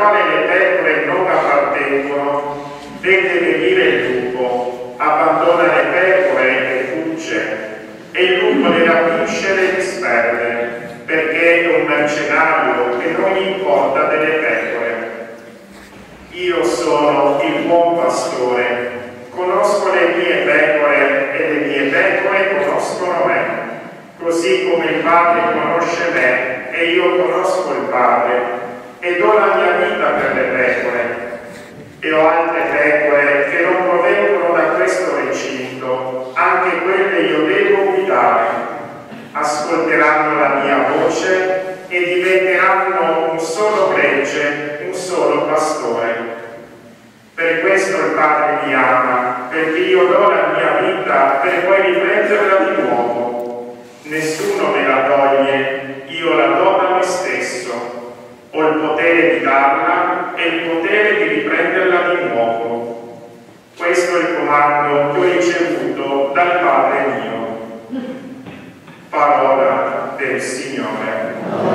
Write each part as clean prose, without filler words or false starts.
quale le pecore non appartengono, vede venire il lupo, abbandona le pecore e fugge, e il lupo le rapisce e le disperde, perché è un mercenario che non gli importa delle pecore. Io sono il buon pastore, conosco le mie pecore e le mie pecore conoscono me, così come il Padre conosce me e io conosco il Padre e do la mia vita per le pecore. E ho altre pecore che non provengono da questo recinto, anche quelle io devo guidare. Ascolteranno la mia voce e diventeranno un solo gregge, un solo pastore. Per questo il Padre mi ama, perché io do la mia vita per poi riprenderla di nuovo. Nessuno me la toglie, io la do da me stesso. Ho il potere di darla e il potere di riprenderla di nuovo. Questo è il comando che ho ricevuto dal Padre mio. Parola del Signore.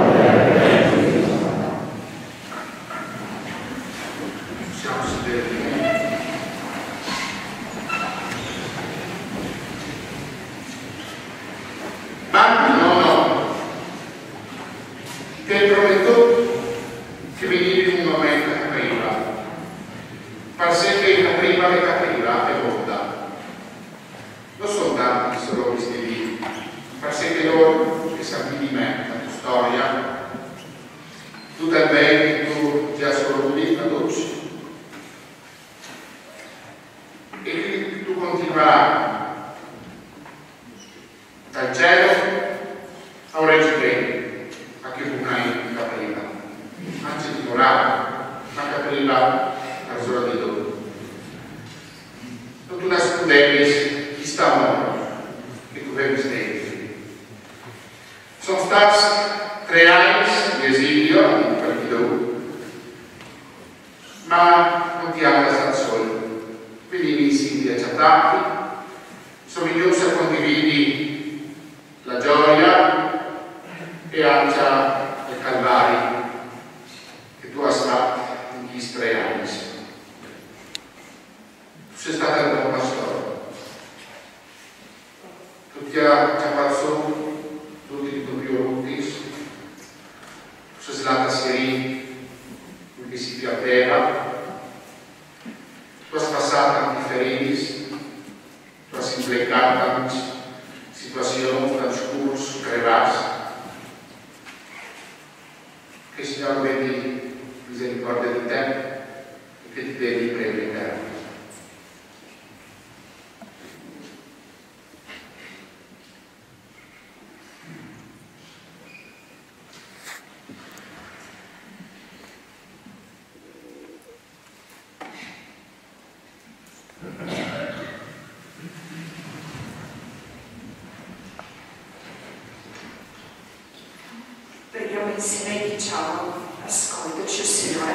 Siamo seduti. Ma no, ti prometto che venivi un momento che capriva, per sempre capriva e volta. Non sono tanti solo questi lì, per sempre loro che sappi di me, la tua storia, tutto il bene che tu ti ascolti ad oggi. E che tu continuerai dal cielo a un reggimento, a che tu hai capriva. Anzi di morale, ma capriva la sola di loro. Non tu nascondevi chi sta morto, che tu avevi stati. Sono stati 3 anni di esilio in partito, ma non ti hanno lasciato solo. Venivi insieme accettati, somigliosi a condividi la gioia e anche il calvario che tu hai fatto in questi 3 anni. Tu sei stata un buon pastore. Tu ti hai fatto tutti i tuoi rutti. Tu sei stata serena, che si pianteva. Tu hai passato tanti feriti, tu hai implicato tante situazioni, tanti cursi, crevassi. Che il Signore vedi misericordia di te e che ti devi predicare. Preghiamo insieme e diciamo: ascoltaci, Signore.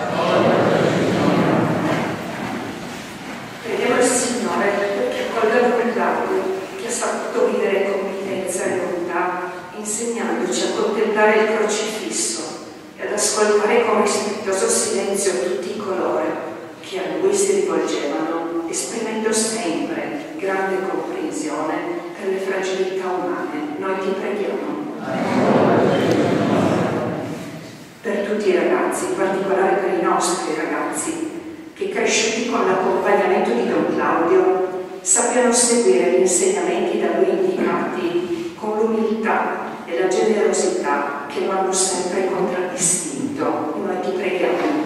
Preghiamo il Signore perché accolga quell'audio che ha saputo vivere con mitenza e bontà, insegnandoci a contemplare il crocifisso e ad ascoltare con rispettoso silenzio tutti i colori che a Lui si rivolgevano, esprimendo sempre grande comprensione per le fragilità umane. Noi ti preghiamo. Per tutti i ragazzi, in particolare per i nostri ragazzi, che cresciuti con l'accompagnamento di Don Claudio sappiano seguire gli insegnamenti da lui indicati con l'umiltà e la generosità che lo hanno sempre contraddistinto. Noi ti preghiamo.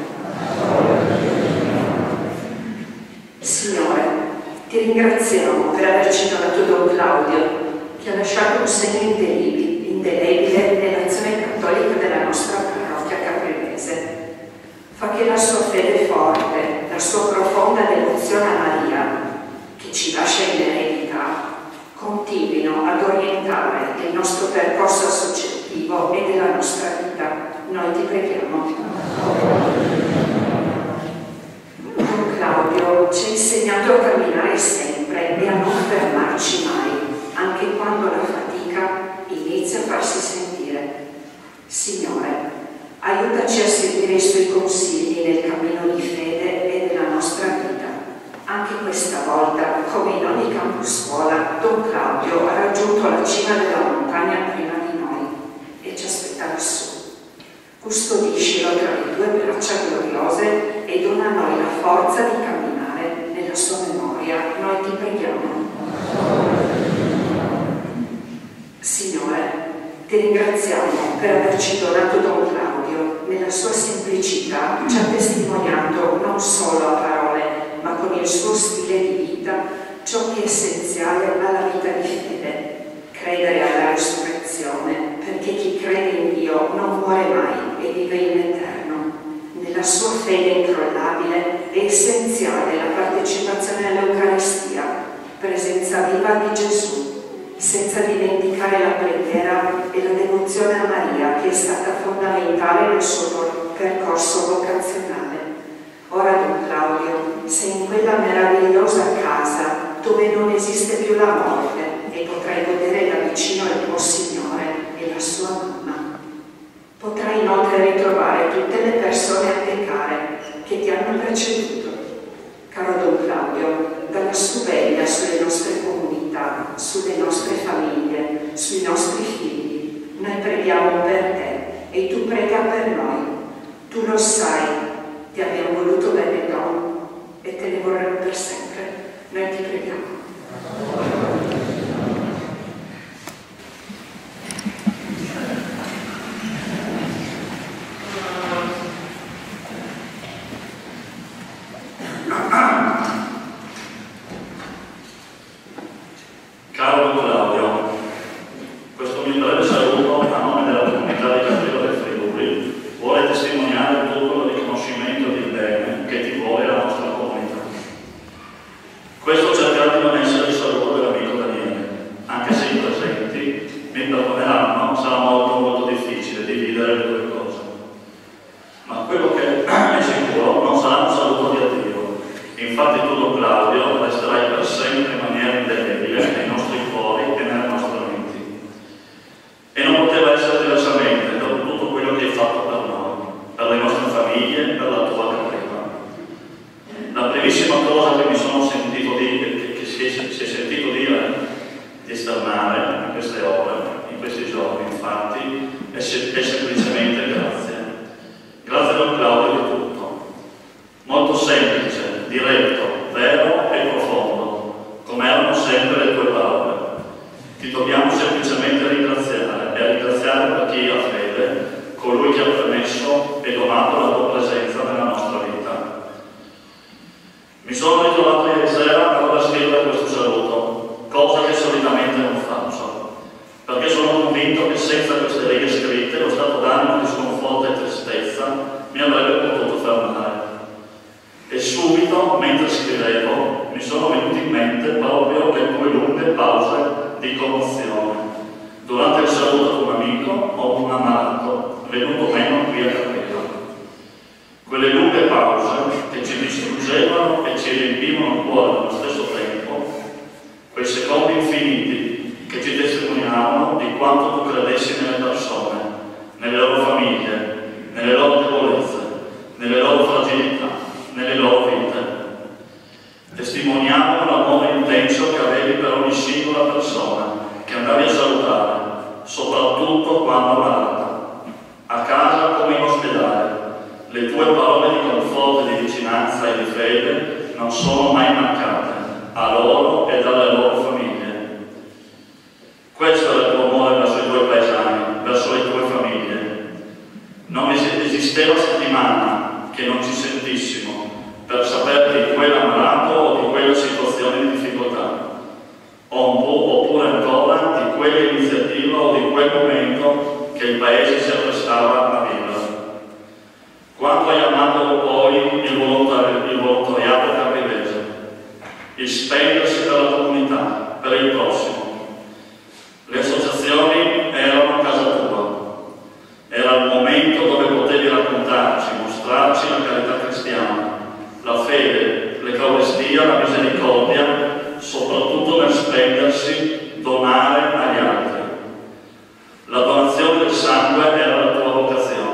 Signore, ti ringraziamo per averci donato Don Claudio, che ha lasciato un segno indelebile nell'azione cattolica della nostra parrocchia caprinese. Fa che la sua fede forte, la sua profonda devozione a Maria, che ci lascia in eredità, continuino ad orientare il nostro percorso associativo e della nostra vita. Noi ti preghiamo. Don Claudio ci ha insegnato a camminare sempre e a non fermarci mai, anche quando la fatica inizia a farsi sentire. Signore, aiutaci Aiutaci a seguire i suoi consigli nel cammino di fede e della nostra vita. Anche questa volta, come in ogni campus scuola, Don Claudio ha raggiunto la cima della montagna prima di noi e ci aspetta lassù. Custodiscilo tra le tue braccia gloriose e dona a noi la forza di camminare nella sua memoria. Noi ti preghiamo. Signore, ti ringraziamo per averci donato Don Claudio. Nella sua semplicità ci ha testimoniato non solo a parole, ma con il suo stile di vita ciò che è essenziale alla vita di fede. Credere alla resurrezione, perché chi crede in Dio non muore mai e vive in eterno. Nella sua fede incrollabile è essenziale la partecipazione all'Eucaristia, presenza viva di Gesù, senza dimenticare la preghiera e la devozione a Maria, che è stata fondamentale nel suo percorso vocazionale. Ora, Don Claudio, sei in quella meravigliosa casa dove non esiste più la morte e potrai godere da vicino il tuo Signore e la sua mamma. Potrai inoltre ritrovare tutte le persone a te care che ti hanno preceduto. Caro Don Claudio, dalla sua veglia sulle nostre comunità, sulle nostre famiglie, sui nostri figli. Noi preghiamo per te e tu prega per noi. Tu lo sai, ti abbiamo voluto bene, Don, e te ne vorremmo per sempre. Noi ti preghiamo. Caro Claudio, questo mio breve saluto a nome della comunità di Capriva del Friuli vuole testimoniare tutto il riconoscimento di bene che ti vuole la nostra comunità. Questo cercherà di non essere il saluto dell'amico Daniele, anche se i presenti mi perdoneranno, sarà molto difficile dividere le due cose. Ma quello che è sicuro non sarà un saluto di addio. Infatti tu, Don Claudio, resterai per sempre in maniera indelebile nei nostri cuori e nelle nostre menti. E non poteva essere diversamente dopo tutto quello che hai fatto per noi, per le nostre famiglie, per la tua Capriva. La primissima cosa che mi sono sentito dire, che si è sentito dire, di esternare in queste ore, in questi giorni, infatti, è semplicemente grazie. Grazie, Don Claudio, di tutto. Molto semplice, diretto, vero e profondo, come erano sempre le tue parole. Ti dobbiamo semplicemente ringraziare e ringraziare per chi ha fede, colui che ha permesso e donato la tua presenza nella nostra vita. Mi sono ritrovato ieri sera a dover scrivere questo saluto, cosa che solitamente non faccio, perché sono convinto che senza queste righe scritte lo stato d'animo di sconforto e tristezza mi avrebbe potuto fermare. E subito, mentre scrivevo, mi sono venuti in mente proprio le tue lunghe pause di commozione durante il saluto di un amico o di un ammalato venuto meno qui a Capriva. Quelle lunghe pause che ci distruggevano e ci riempivano il cuore allo stesso tempo, quei secondi infiniti che ci testimoniavano di quanto tu credessi nelle persone, nelle loro famiglie, nelle loro debolezze, nelle loro fragilità, nelle loro vite. Testimoniavano l'amore intenso che avevi per ogni singola persona che andavi a salutare, soprattutto quando ammalata, a casa come in ospedale. Le tue parole di conforto e di vicinanza e di fede non sono mai mancate a loro e alle loro famiglie. Questo era il tuo amore verso i tuoi paesani, verso le tue famiglie. Non esisteva settimana che non ci sentissimo per sapere di quell'ammalato o di quella situazione di difficoltà, oppure ancora di quell'iniziativa o di quel momento che il Paese si apprestava a vivere. Quanto hai amato poi il volontariato caprivese, il spendersi per la comunità, per il prossimo. Le associazioni erano a casa tua, era il momento dove potevi raccontarci, mostrarci la carità cristiana, la fede, l'Eucaristia, la misericordia, soprattutto nel spendersi, donare agli altri. La donazione del sangue era la tua vocazione.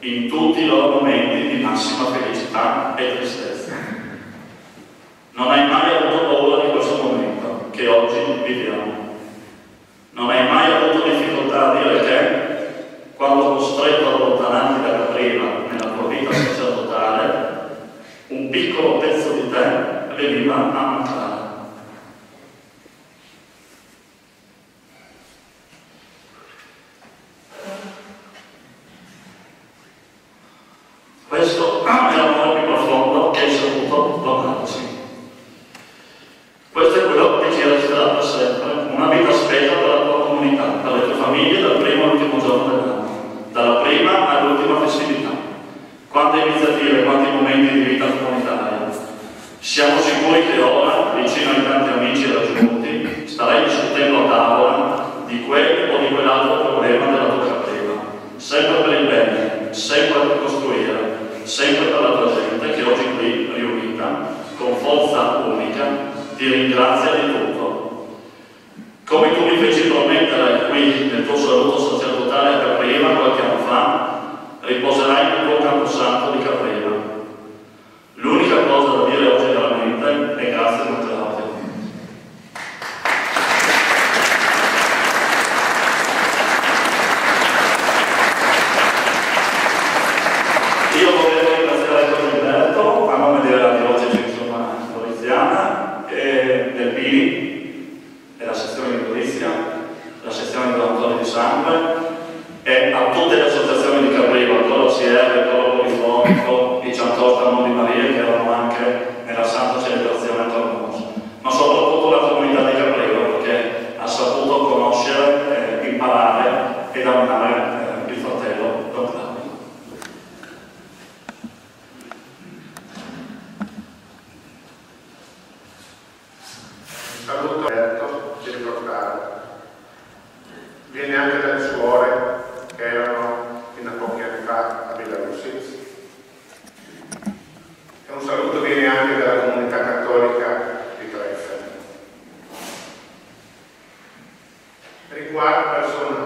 in tutti i loro momenti di massima felicità e tristezza. Non hai mai avuto paura di questo momento che oggi viviamo. Non hai mai avuto difficoltà a dire che, quando costretto ad allontanarti da Capriva nella tua vita sacerdotale, un piccolo pezzo di te veniva a mancare. Questo è l'amore più profondo che hai saputo donarci. Questo è quello che ci resterà per sempre, una vita spesa per la tua comunità, per le tue famiglie, dal primo all'ultimo giorno dell'anno, dalla prima all'ultima festività. Quante iniziative, quanti momenti di vita comunitaria. Siamo sicuri che ora, vicino ai tanti amici raggiunti, starai discutendo a tavola di quel o di quell'altro problema della tua Capriva, sempre per il bene, sempre per costruire, sempre per la tua gente che oggi qui riunita, con forza unica, ti ringrazia di tutto. Come tu mi feci promettere qui nel tuo saluto sacerdotale a Capriva qualche anno fa, riposerai nel tuo camposanto di Capriva. L'unica cosa da dire oggi veramente è grazie a Claudio. Io volevo ringraziare Gilberto a nome della diocesi floriziana e del Pini, della sezione di Gorizia, della sezione di donatori di sangue e a tutte le associazioni di Capriva, il Coro CR, il Coro Polifonico, i Ciantosta Amor di Maria che erano anche nella Santa Celebrazione Tornosa, ma soprattutto la comunità di Capriva perché ha saputo conoscere, imparare ed amare il fratello Don Claudio. Saluto Alberto di ricordare. Viene anche dalle suore che erano fino a pochi anni fa a Belarussi. E un saluto viene anche dalla comunità cattolica di Treffe. Riguardo personale.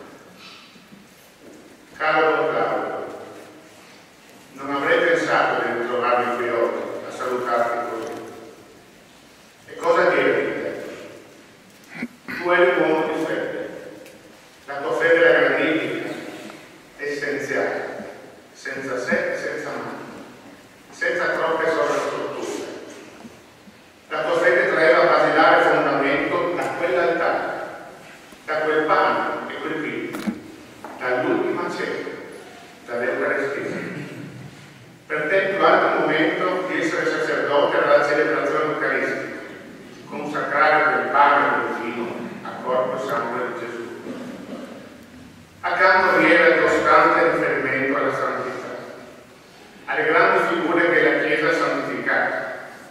Caro Don Claudio, non avrei pensato di ritrovarmi qui oggi a salutarti così. E cosa dire di te? Tu eri un uomo di fede. La tua fede era granitica, essenziale, senza se e senza ma, senza troppe sovrastrutture. La tua fede traeva basilare fondamento da quell'altare, da quel pane e quel vino, dall'ultima cena, dall'Eucaristia. Per te il più alto momento di essere sacerdote era la celebrazione eucaristica, consacrare quel pane e quel vino a corpo e sangue di Gesù. Accanto vi era il costante riferimento alla santità, alle grandi figure che la Chiesa ha santificato.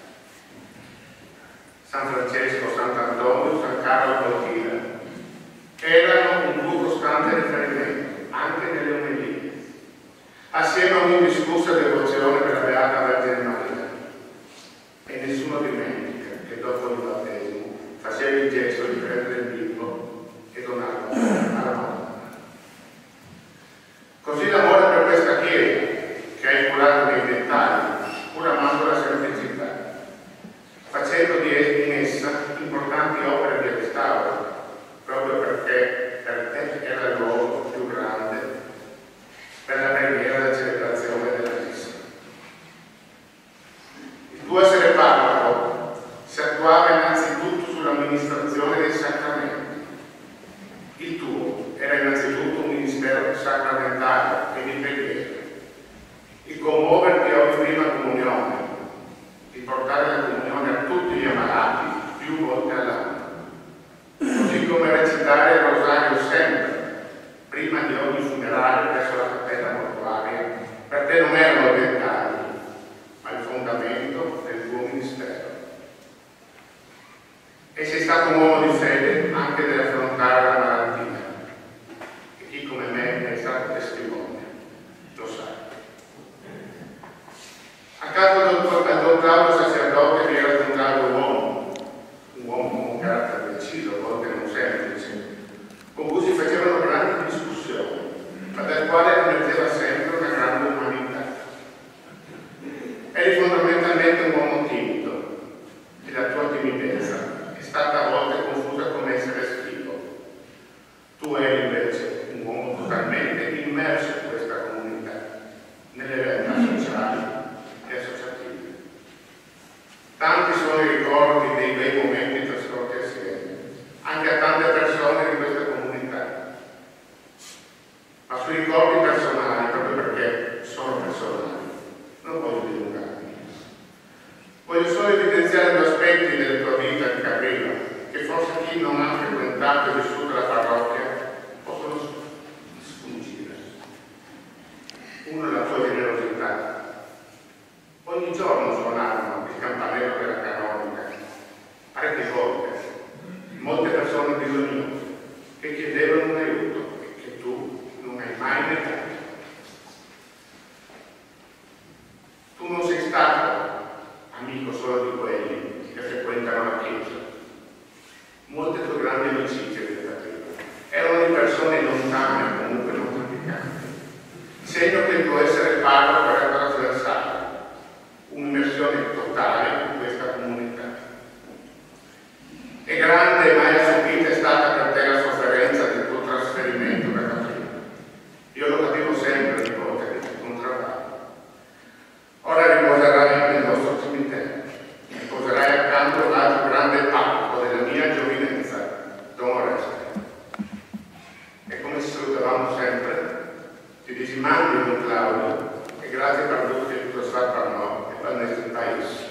San Francesco, Sant'Antonio, San Carlo Borghina erano un tuo costante riferimento, anche nelle omelie, assieme a un'indiscussa devozione per la Beata Vergine Maria. E nessuno dimentica che dopo il battesimo facevi il gesto di prendere il bimbo e donarlo alla Madonna. Così l'amore per questa Chiesa, che hai curato nei dettagli, pur amando la semplicità, facendo in essa importanti opere di restauro, proprio perché per te era il luogo più grande per la preghiera e la celebrazione della Messa. Il tuo essere parroco si attuava innanzitutto sull'amministrazione dei sacramenti. Il tuo era innanzitutto un ministero sacramentale e di preghiera. Il commuoverti a ogni prima comunione, di portare la comunione a tutti gli ammalati più volte all'anno. Così come recitare il rosario sempre, prima di ogni funerale presso la cappella mortuaria, per te non erano dettagli, ma il fondamento del tuo ministero. E sei stato un uomo di fede anche nell'affrontare la malattia. E chi come me è stato testimone, lo sa. Accanto al Don Claudio sacerdote vi era Don Claudio uomo con un carattere deciso, a volte non semplice, con cui si facevano grandi discussioni, ma dal quale emergeva sempre una ma sui ricordi personali, proprio perché sono personali. Non voglio dilungarmi. Voglio solo evidenziare due aspetti della tua vita di Caprila, che forse chi non ha frequentato e vissuto la parrocchia possono sfuggire. Uno è la tua generosità. Ogni giorno suonavano il campanello della canonica, parecchie volte, molte persone bisognose che chiedevano un aiuto e che tu non hai mai negato. Tu non sei stato amico solo di quelli che frequentano la chiesa. Molte tue grandi amicizie erano di persone lontane, comunque non praticanti, segno che il tuo essere parroco era trasversale, un'immersione totale in questa comunità. E grande e mai assopita è stata per te la sofferenza del tuo trasferimento da Caprila. Io lo capivo sempre ogni volta che ti incontravamo. Ora riposerai nel nostro cimitero, riposerai accanto all'altro grande parroco della mia giovinezza, Don Oreste. E come ci salutavamo sempre, ti disimando Don Claudio e grazie per tutto che tu stai per noi e per il nostro paese.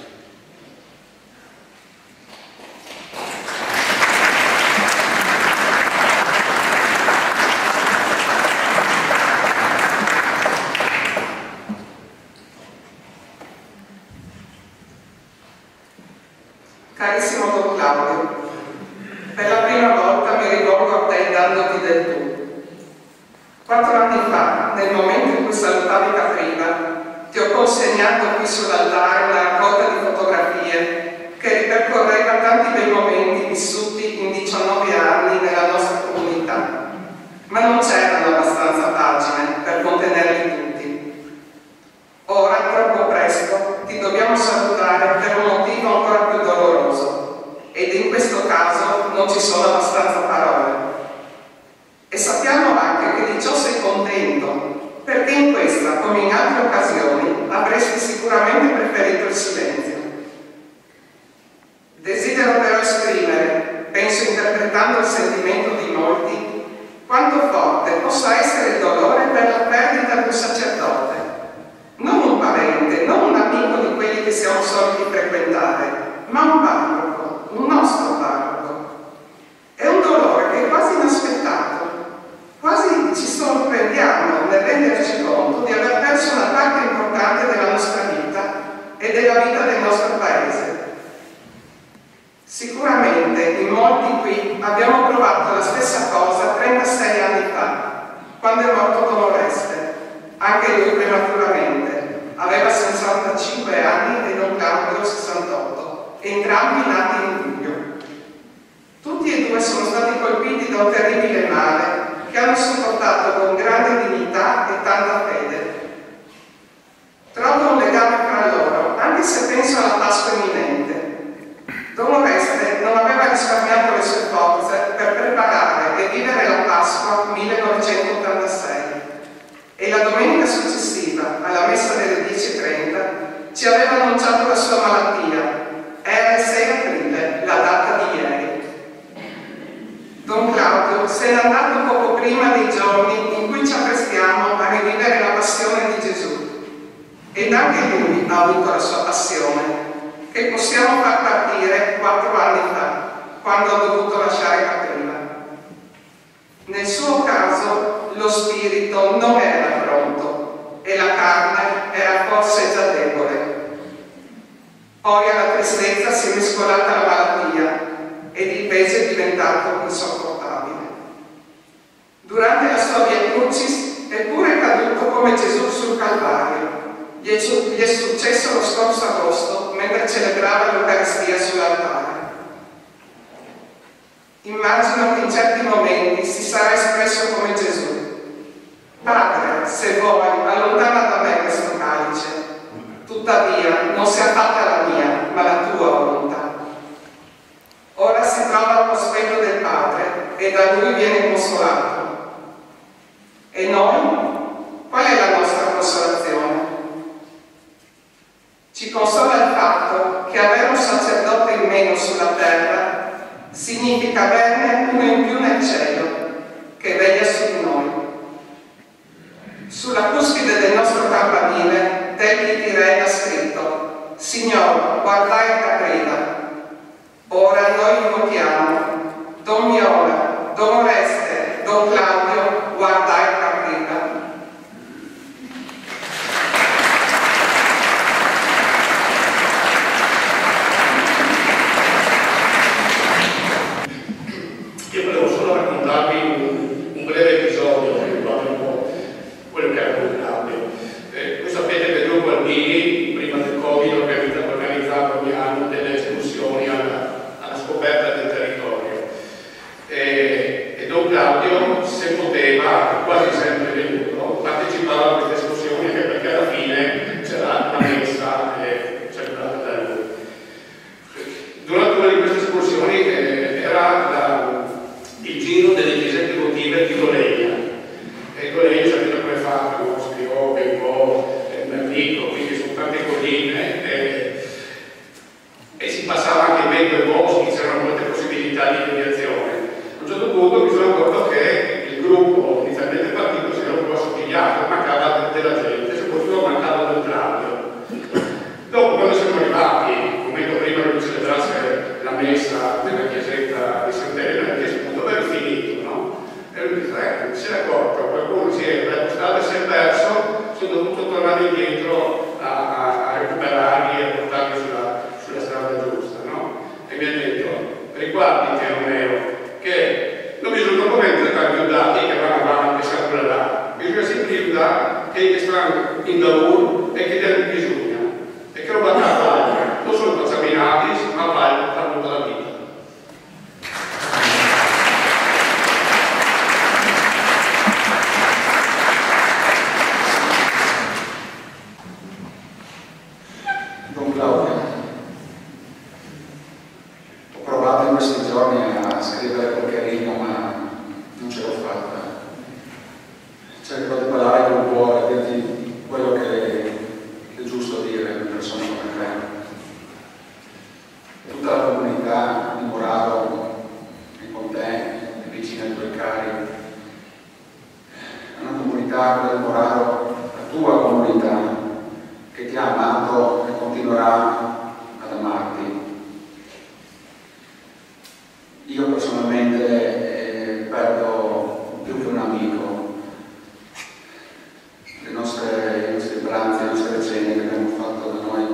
Carissimo Don Claudio, per la prima volta mi rivolgo a te dandoti del tu. 4 anni fa, nel momento in cui salutavi Caprila, ti ho consegnato qui sull'altare una raccolta di fotografie che ripercorreva tanti bei momenti vissuti in 19 anni nella nostra comunità, ma non c'erano abbastanza pagine per contenerli tutti. Ora, troppo presto, ti dobbiamo salutare per un motivo ancora più doloroso ed in questo caso non ci sono abbastanza parole. E sappiamo anche che di ciò sei contento, perché in questa, come in altre occasioni, avresti sicuramente preferito il silenzio. Desidero però esprimere, penso interpretando il sentimento di molti, quanto forte possa essere il dolore per la perdita di un sacerdote. Non un parente, non un amico di quelli che siamo soliti frequentare, ma un parroco, un nostro parroco. È un dolore che è quasi inaspettato, quasi ci sorprendiamo nel renderci conto di aver perso una parte importante della nostra vita e della vita del nostro paese. Sicuramente in molti qui abbiamo provato la stessa cosa 36 anni fa, quando è morto Don Oreste, anche lui prematuramente. Aveva 65 anni e Don Claudio 68, entrambi nati in luglio. Tutti e due sono stati colpiti da un terribile male che hanno sopportato con grande dignità e tanta fede. Trovo un legame fra loro, anche se penso alla Pasqua imminente. Don Oreste non aveva risparmiato le sue forze per preparare e vivere la Pasqua 1986 e la domenica successiva, alla messa delle 10:30, ci aveva annunciato la sua malattia. Era il 6 aprile, la data di ieri. Don Claudio se n'è andato poco prima dei giorni in cui ci apprestiamo a rivivere la passione di Gesù. Ed anche lui ha avuto la sua passione, che possiamo far partire 4 anni fa, quando ha dovuto lasciare Caprila. Nel suo caso lo spirito non era pronto e la carne era forse già debole. Poi alla tristezza si è mescolata la malattia ed il peso è diventato insopportabile. Durante la sua Via Crucis è pure caduto come Gesù sul Calvario. Gli è successo lo scorso agosto mentre celebrava l'Eucaristia sull'altare. Immagino che in certi momenti si sarà espresso come Gesù: Padre, se vuoi, allontana da me questo calice, tuttavia non sia fatta la mia, ma la tua volontà. Ora si trova al cospetto del Padre e da lui viene consolato. E noi? Qual è la nostra consolazione? Ci consola il fatto che avere un sacerdote in meno sulla terra significa averne uno in più nel cielo, che veglia su di noi. Sulla cuspide del nostro campanile Del Tirei ha scritto: Signor, guardai Capriva. Ora noi invochiamo Don Miola, Don Oreste, Don Claudio, guardai Capriva. Io volevo solo raccontarvi un breve episodio che riguarda un po' quello che era con Claudio. Voi sapete che il gruppo Albini, prima del Covid, organizzava ogni anno delle escursioni alla scoperta del territorio. E Don Claudio, se poteva, quasi sempre venuto, partecipava a queste escursioni, anche perché alla fine c'era la messa celebrata da lui. Durante una di queste escursioni era il giro delle chiesette votive di Golegna. E Golegna, sapete come fa? Scrivo, Benco, Merlico, quindi sono tante colline e si passava anche in mezzo ai boschi, c'erano molte possibilità di deviazione. A un certo punto mi sono accorto che il gruppo inizialmente partito si era un po' assottigliato, mancava della gente, soprattutto mancava del Claudio. Dopo, quando siamo arrivati, un momento prima che celebrasse la messa nella chiesetta di Sant'Elena, mi ha chiesto dove eri finito, no? E lui dice, si è accorto, qualcuno si è accostato e si è perso, sono dovuto tornare indietro a recuperarli e a portarli sulla strada giusta, no? E mi ha detto, riguardati Romeo, che non bisogna convenzere tanti udati che vanno avanti sempre là, bisogna sempre aiutare che stanno in lavoro e che hanno bisogno. E che roba capale, non solo contaminati, ma vale per tutta la vita. Don Claudio, ho provato in questi giorni a scrivere qualche riga, ma non ce l'ho fatta. Cerco di parlare con cuore, dirti quello che è giusto dire a una persona come te. Tutta la comunità di Moraro è con te, è vicina ai tuoi cari. È una comunità, quella di Moraro, la tua comunità, che ti ha amato e continuerà ad amarti. Io personalmente perdo più che un amico. I nostri pranzi, le nostre cene che abbiamo fatto da noi,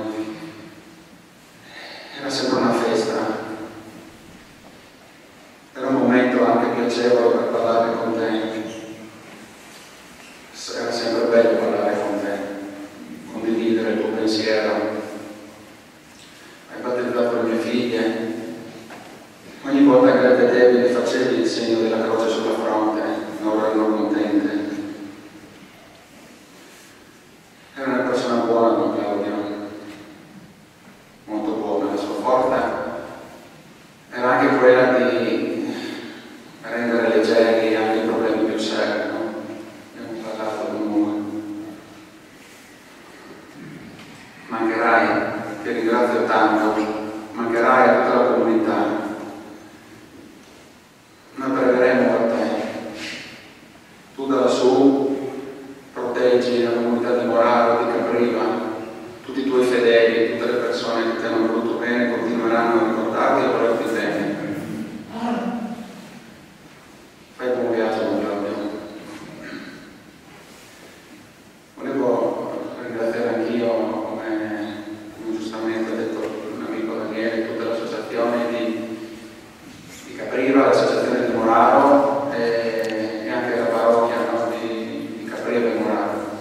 era sempre una festa, era un momento anche piacevole per parlare con te, era sempre bello parlare con te, condividere il tuo pensiero. Hai battezzato le mie figlie, ogni volta che le vedevi le facevi il segno della croce sulla fronte, loro erano contente. Era una persona buona, Don Claudio, molto buona. La sua forza era anche quella di rendere leggeri anche i problemi più seri, no? Abbiamo parlato con lui. Mancherai, ti ringrazio tanto, mancherai a tutta la comunità. Noi pregheremo per te. Tu da lassù proteggi la comunità di Moraro, di Capriva, tutti i tuoi fedeli, tutte le persone che ti hanno voluto bene continueranno a ricordarti e a volerti bene. Fai buon viaggio, Don Claudio. Volevo ringraziare anch'io, come giustamente ha detto un amico Daniele, tutta l'associazione di Capriva, l'associazione di Moraro e anche la parrocchia, no, di Capriva e Moraro.